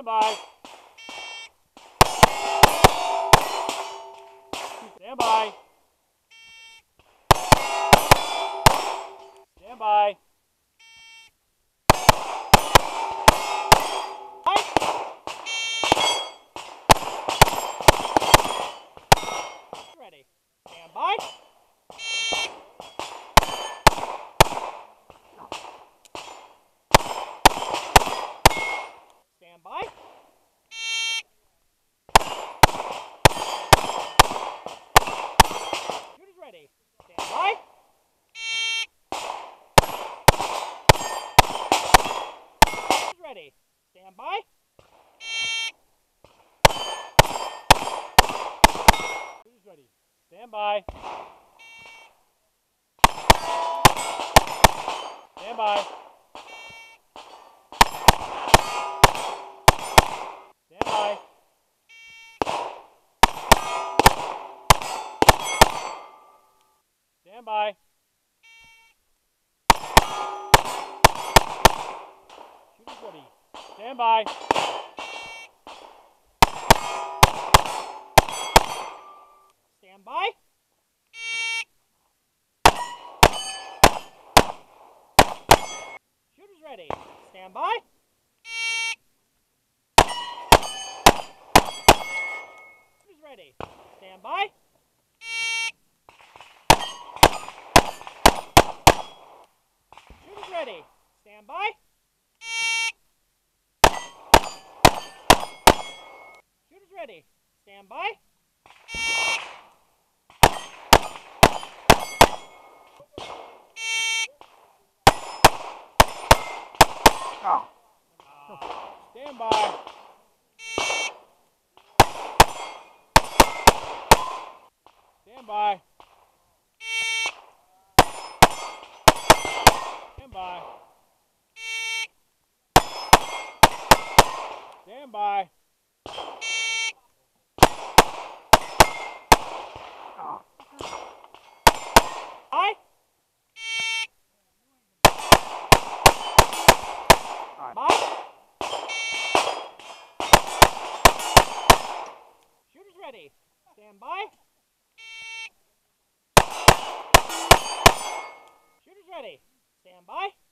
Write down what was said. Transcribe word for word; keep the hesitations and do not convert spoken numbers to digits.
Stand by. Stand by. Stand by. Ready. Stand by. Stand by. Shooter's ready. Stand by. Shooter's ready. Stand by. Shooter's ready. Stand by. Stand by. Stand by. Stand by. Shooter's ready. Stand by. Stand by. Shooter's ready. Stand by. Shooter's ready. Stand by. Shooter's ready. Stand by. Shooter's ready. Stand by. Oh. Stand by. Stand by. Stand by. Stand by. Oh. Aye. Bye. Shooter's ready. Stand by. Shooter's ready. Stand by.